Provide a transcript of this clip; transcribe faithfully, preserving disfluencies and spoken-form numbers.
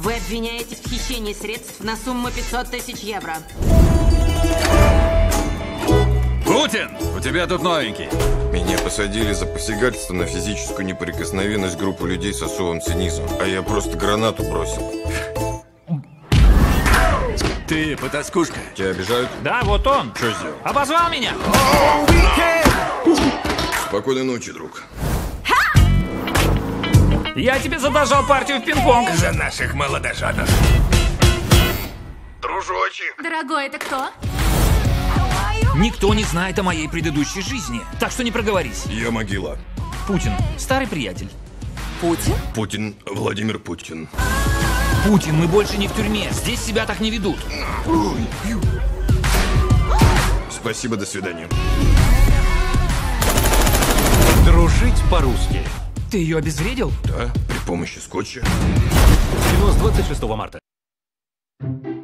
Вы обвиняетесь в хищении средств на сумму пятьсот тысяч евро. Путин, у тебя тут новенький. Меня посадили за посягательство на физическую неприкосновенность группы людей с особым цинизмом. А я просто гранату бросил. Ты потаскушка. Тебя обижают? Да, вот он. Что сделал? Обозвал меня. Спокойной ночи, друг. Я тебе задолжал партию в пинг-понг. За наших молодоженов. Дружочек. Дорогой, это кто? Никто не знает о моей предыдущей жизни, так что не проговорись. Я могила. Путин, старый приятель. Путин? Путин, Владимир Путин. Путин, мы больше не в тюрьме. Здесь себя так не ведут. Спасибо, до свидания. Дружить по-русски. Ты ее обезвредил? Да, при помощи скотча. Кино с двадцать шестого марта.